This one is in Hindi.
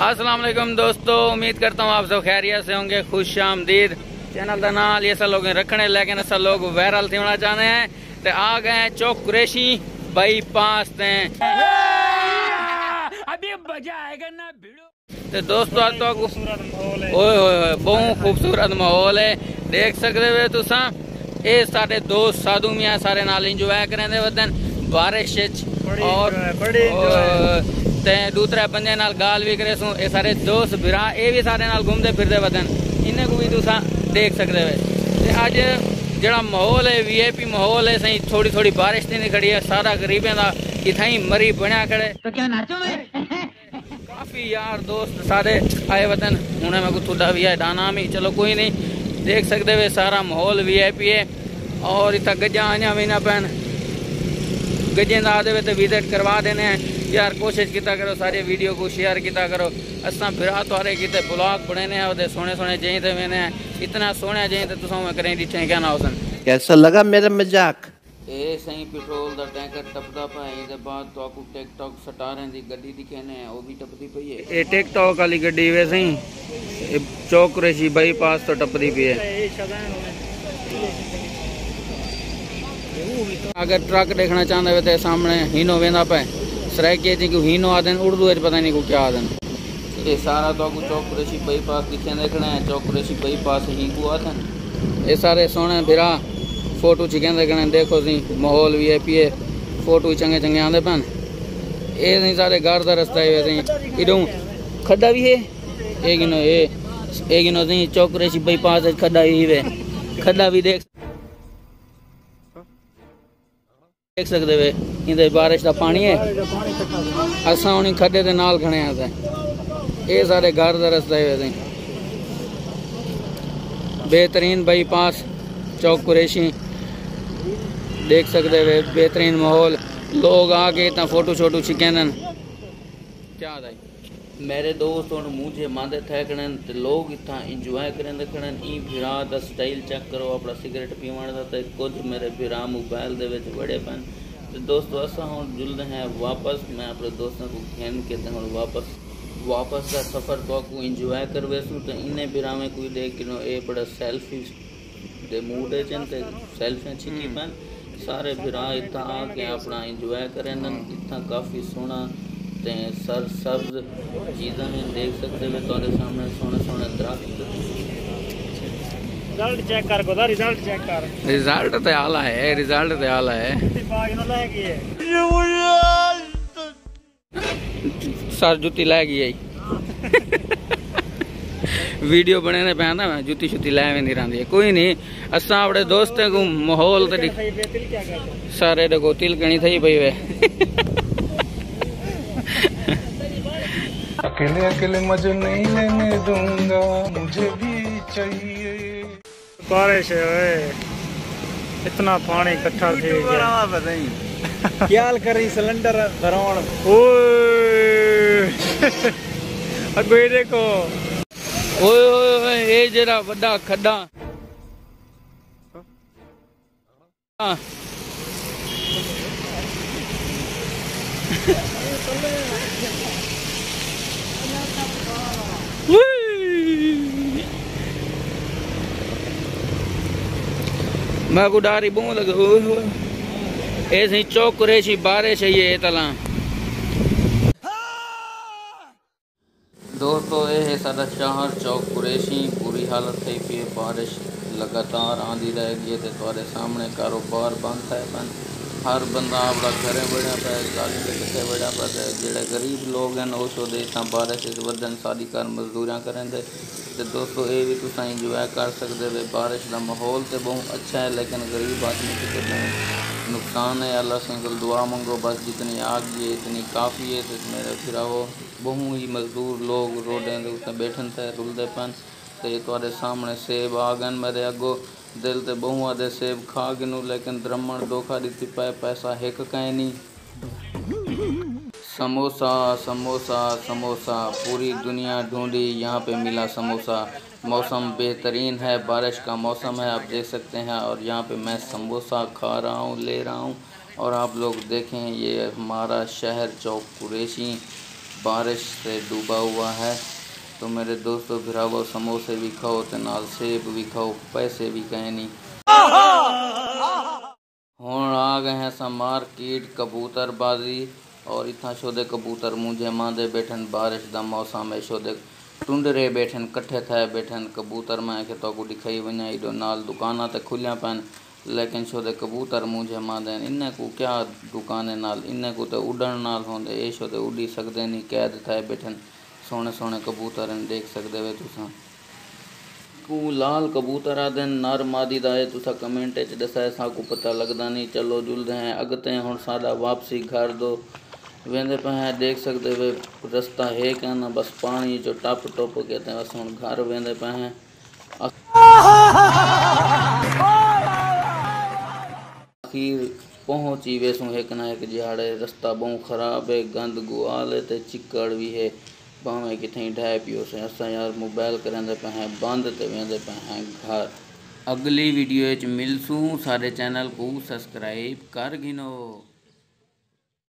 अस्सलाम वालेकुम दोस्तों, उम्मीद करता हूँ आप सब खैरियत से होंगे। खुश आमदीद। चैनल का नाम ये सब लोग रखने, लेकिन सब लोग वायरल होना चाहते हैं तो आ गए हैं चौक कुरैशी बाईपास ते अभी मजा आएगा ना भिड़ो। तो दोस्तों आज तो बहुत खूबसूरत माहौल है, देख सकते हो तुसा। ये सारे दोस्त साधु मियाँ सारे नाल इंजॉय करेंगे वदन बारिश और दूसरे बंदे नाल गाल भी करे सू। ये सारे दोस्त बिरा ये भी सारे नाल घूमते फिरते वदन, इन्हें को भी तुसा देख सकते हो। अज जड़ा माहौल है वीआईपी माहौल है सही, थोड़ी थोड़ी बारिश नहीं खड़ी है, सारा गरीबें का इतना ही मरी बनया खड़े। तो क्या नाचो काफी यार दोस्त सारे आए वतन हूं मैं को थोड़ा भी है डाना में, चलो कोई नहीं। देख सकते हुए सारा माहौल वीआईपी है और इतना गजा आना भी ना पैन गजे आते तो विजिट करवा देने हैं यार। कोशिश किया करो सारे वीडियो को शेयर किया करो। असा फिर तुरे किते ब्लॉग बने हैं सोने सोने जी थे मैंने इतना सोने जी तो तुम करें डिठे क्या ना होसन। कैसा लगा मेरा मजाक? ए सही पेट्रोल का टैंकर टपदा पाए ये बाद तो आपको टिकटॉक सटारें दी गड्डी दिखेने वो भी टपदी पई है। ये टिकटॉक वाली गड्डी वे सही चौक कुरैशी बाईपास तो टपदी पई है। अगर ट्रक देखना चाहते हो तो सामने हीनो वेंदा पे सराइके जी को हीनो आदन उर्दू पता नहीं को क्या आदन। ये सारा तो आपको चौक कुरैशी बाईपास दिखे देखना है। चौक कुरैशी बाईपास ही को आदन ये सारे सोने फिरा फोटो चिकन देखने। देखो जी माहौल भी है पिए फोटो चंगे चंगे आते पैन। ये नहीं सारे घर का रास्ता है वैसे इडों खड्डा भी है एक गिनो एक गिनो जी चौक कुरैशी बाईपास खड्डा ही वे खड्डा भी देख सकते वे। इधर बारिश का पानी है असा उन्हीं खड्डे के नाल खड़े आते। ये सारे घर का रास्ता है वैसे बेहतरीन बाईपास चौक कुरैशी देख सकते हुए बेहतरीन माहौल। लोग आके इतना फोटो शोटो छिकन क्या मेरे दोस्त और मुझे मादे थैकन तो लोग इतना इंजॉय करें देखन। ई फिरा दा स्टाइल चेक करो अपना सिगरेट पीवन का तो कुछ मेरे फिरा मोबाइल दे विच बड़े पैन। तो दोस्तों असा हम जुलते हैं वापस। मैं अपने दोस्तों को खेन के हम वापस का सफ़र तो आपको इंजॉय करवे सू। तो इन्हें फिरा में कोई देख किनो ये बड़ा सेल्फी दे मूड है जन सेल्फियाँ छिकी पैन। सारे फिरा इतना आके अपना इंजॉय करें इतना काफ़ी सोहना ते सर सब्ज चीज़ा में देख सकते हैं तुम्हारे सामने सोने सोने दरख्त। रिजल्ट चेक कर गोदा रिजल्ट चेक कर। रिजल्ट तो आला है रिजल्ट तो आला है। सर जुत्ती लै गई वीडियो बने पे ना मैं जुत्ती शुत्ती लै नहीं रही है। कोई नहीं असा अपने दोस्तों को माहौल तो सारे देखो तिल कणी थी पई वे। अकेले अकेले मजे नहीं लेने दूंगा मुझे भी चाहिए। बारिश है इतना पानी इकट्ठा थे क्या करी सिलेंडर भरवान अगो ये देखो ओए ये जरा बड़ा खड्डा मैं को डारी बहु लगे ऐसे चौक कुरैशी बारिश है ये तला। दोस्तों ये है सारा शहर चौक कुरैशी बुरी हालत है फिर बारिश लगातार आंधी रहेगी है तुम्हारे सामने कारोबार बंद है बंद। हर बंदा अपना घर बढ़िया पे कितने बढ़िया पे जोड़े गरीब लोग हैं वो तो इतना बारिश वदन सारी घर मजदूरियाँ करें तो दोस्तों ये भी तुम इंजॉय कर सकते हो। बारिश का माहौल तो बहुत अच्छा है लेकिन गरीब आदमी के बहुत नुकसान है। अल्लाह से दुआ मंगो बस जितनी आ गई है इतनी काफ़ी है। तो मेरे फिर वो बहुत ही मजदूर लोग रोडें उत्ते बैठन थे रुलते पन। तो ये तुम्हारे सामने सेब आ गए मेरे अगो दिल तो बहु आदे सेब खा गिनू लेकिन द्रमण धोखा दी पाए पैसा हिक कहीं नहीं। समोसा समोसा समोसा पूरी दुनिया ढूंढी यहाँ पे मिला समोसा। मौसम बेहतरीन है बारिश का मौसम है आप देख सकते हैं और यहाँ पे मैं समोसा खा रहा हूँ ले रहा हूँ। और आप लोग देखें ये हमारा शहर चौक कुरैशी बारिश से डूबा हुआ है। तो मेरे दोस्तों भिरावो समोसे भी खाओ ते नाल सेब भी खाओ, पैसे भी कहीं नहीं। हुण आ गए हैं असां मार्केट कबूतरबाजी और इतना शोदे कबूतर मुझे मांदे बैठन। बारिश का मौसम है, शोदे टुंडरे बैठन, कट्ठे थे बैठन कबूतर। मैं के तो को दिखाई वना एडो नाल दुकाना ते खुलिया पैन, लेकिन शोदे कबूतर मुझे मांदे। इन्हें को क्या दुकाने नाल, इन्हें को तो उड़न नाल होंदे, ये शोदे उड़ी सकते नहीं, कैद थे बैठन। सोने सोने कबूतर देख सकते वे तुसा। को लाल कबूतर आदे नर मादी दा है, तुसा कमेंट च दसा, साकू पता लगदा नहीं। चलो जुलदे हैं अगते हुण साडा वापसी घर दो वेंदे पे हैं, देख सकते वे रास्ता है क्या ना, बस पानी जो टप टप कहते हैं। बस हुण घर वेंदे पे हैं। आखिर पहुंची वेसू एक ना एक जिहाड़े। रास्ता बहु खराब है, गंद गुआल है ते चिक्कड़ भी है, भावें किथे ढाए पियो से। असा यार मोबाइल करेंदे पे हैं बंद ते वेंदे पे हैं घर। अगली वीडियो मिलसूँ, सारे चैनल को सब्सक्राइब कर गिनो।